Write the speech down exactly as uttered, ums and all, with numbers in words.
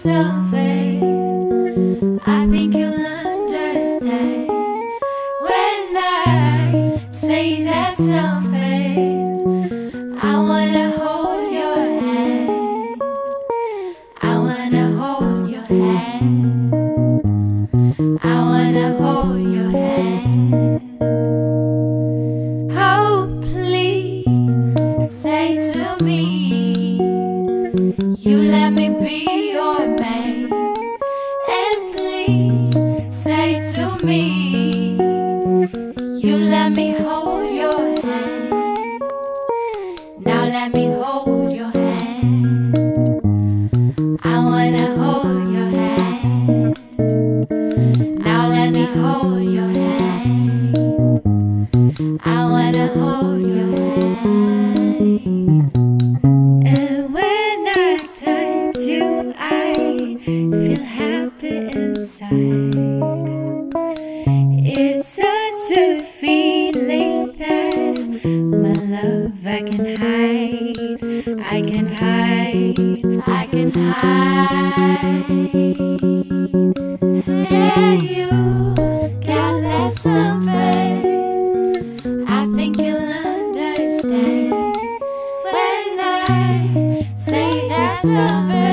something. I think you'll understand when I say that something. I wanna hold your hand. I wanna hold your hand. I wanna hold your hand. Oh, please say to me, you let me be your man. And please say to me, you let me hold your hand. Now let me hold your hand. I wanna hold your hand. Now let me hold your hand. I wanna hold your hand. And when I touch you, I feel happy inside. It's such a feeling that my love I can hide. I can hide. I can hide. Yeah, you got that something. I think you'll understand when I say that something.